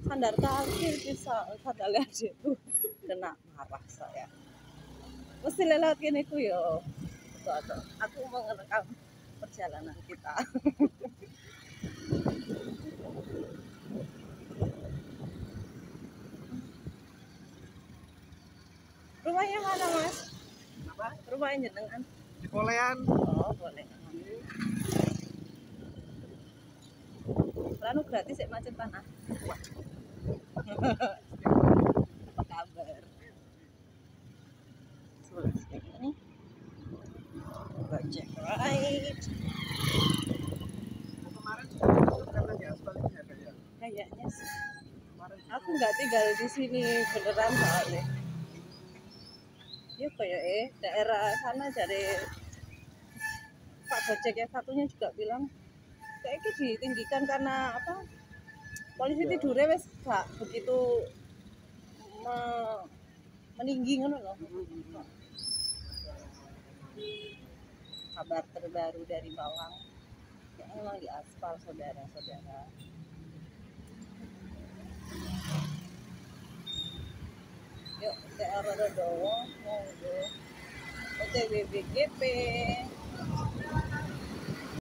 Sandar kaki bisa sandal adikku kena marah saya. Mesti lewat gini ku yo. Aku mau ngerekam perjalanan kita. Rumahnya mana, Mas? Apa? Rumahnya jenengan? Di Polean. Oh, boleh. Lalu gratis ya macet tanah. Apa kabar? Ini Gojek right. Kemarin juga karena di aspalnya kayak. Kayaknya sih. Aku nggak tinggal di sini beneran soalnya. Ya kayak daerah sana dari Pak Gojek yang satunya juga bilang kayaknya ditinggikan karena apa? Polisi tidurnya wes gak begitu meninggi ngono loh. Kabar terbaru dari Malang yang memang di aspal saudara-saudara. Yuk daerah Dowo monggo OTW BGP.